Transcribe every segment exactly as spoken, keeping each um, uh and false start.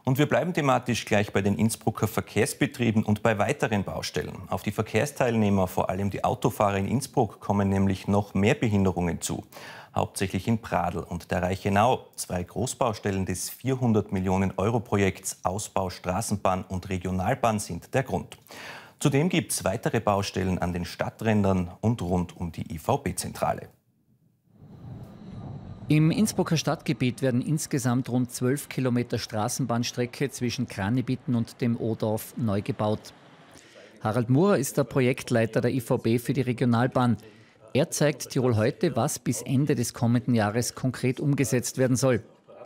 Und wir bleiben thematisch gleich bei den Innsbrucker Verkehrsbetrieben und bei weiteren Baustellen. Auf die Verkehrsteilnehmer, vor allem die Autofahrer in Innsbruck, kommen nämlich noch mehr Behinderungen zu. Hauptsächlich in Pradl und der Reichenau. Zwei Großbaustellen des vierhundert Millionen Euro Projekts Ausbau Straßenbahn und Regionalbahn sind der Grund. Zudem gibt es weitere Baustellen an den Stadträndern und rund um die I V B-Zentrale. Im Innsbrucker Stadtgebiet werden insgesamt rund zwölf Kilometer Straßenbahnstrecke zwischen Kranibitten und dem Odorf neu gebaut. Harald Murer ist der Projektleiter der I V B für die Regionalbahn. Er zeigt Tirol heute, was bis Ende des kommenden Jahres konkret umgesetzt werden soll.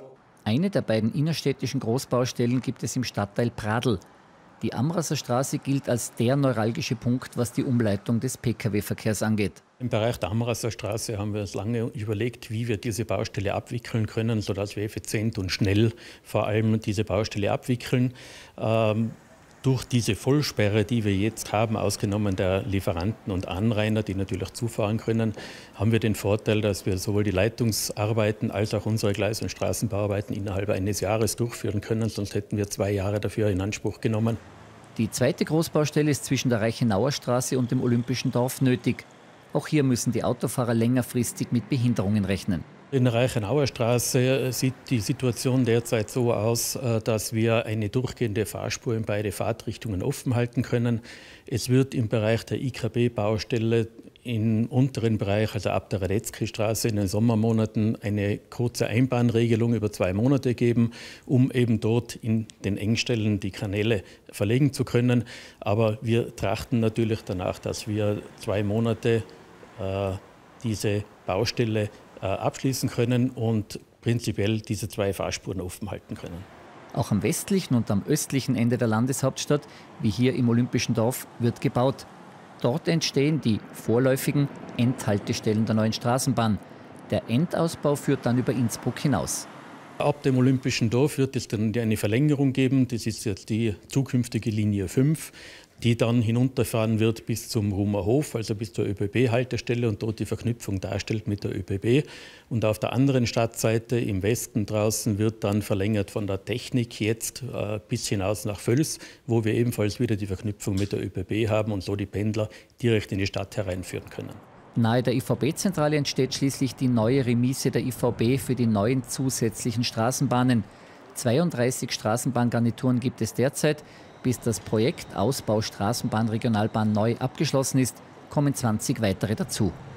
Eine der beiden innerstädtischen Großbaustellen gibt es im Stadtteil Pradl. Die Amraser Straße gilt als der neuralgische Punkt, was die Umleitung des Pkw-Verkehrs angeht. Im Bereich der Amraser Straße haben wir uns lange überlegt, wie wir diese Baustelle abwickeln können, sodass wir effizient und schnell vor allem diese Baustelle abwickeln. Ähm, durch diese Vollsperre, die wir jetzt haben, ausgenommen der Lieferanten und Anrainer, die natürlich zufahren können, haben wir den Vorteil, dass wir sowohl die Leitungsarbeiten als auch unsere Gleis- und Straßenbauarbeiten innerhalb eines Jahres durchführen können. Sonst hätten wir zwei Jahre dafür in Anspruch genommen. Die zweite Großbaustelle ist zwischen der Reichenauer Straße und dem Olympischen Dorf nötig. Auch hier müssen die Autofahrer längerfristig mit Behinderungen rechnen. In der Reichenauer Straße sieht die Situation derzeit so aus, dass wir eine durchgehende Fahrspur in beide Fahrtrichtungen offen halten können. Es wird im Bereich der I K B-Baustelle im unteren Bereich, also ab der Radetzky-Straße in den Sommermonaten, eine kurze Einbahnregelung über zwei Monate geben, um eben dort in den Engstellen die Kanäle verlegen zu können. Aber wir trachten natürlich danach, dass wir zwei Monate äh, diese Baustelle äh, abschließen können und prinzipiell diese zwei Fahrspuren offen halten können. Auch am westlichen und am östlichen Ende der Landeshauptstadt, wie hier im Olympischen Dorf, wird gebaut. Dort entstehen die vorläufigen Endhaltestellen der neuen Straßenbahn. Der Endausbau führt dann über Innsbruck hinaus. Ab dem Olympischen Dorf wird es dann eine Verlängerung geben. Das ist jetzt die zukünftige Linie fünf, die dann hinunterfahren wird bis zum Rumer Hof, also bis zur ÖBB-Haltestelle und dort die Verknüpfung darstellt mit der ÖBB. Und auf der anderen Stadtseite im Westen draußen wird dann verlängert von der Technik jetzt äh, bis hinaus nach Völs, wo wir ebenfalls wieder die Verknüpfung mit der ÖBB haben und so die Pendler direkt in die Stadt hereinführen können. Nahe der I V B-Zentrale entsteht schließlich die neue Remise der I V B für die neuen zusätzlichen Straßenbahnen. zweiunddreißig Straßenbahngarnituren gibt es derzeit. Bis das Projekt Ausbau Straßenbahn Regionalbahn neu abgeschlossen ist, kommen zwanzig weitere dazu.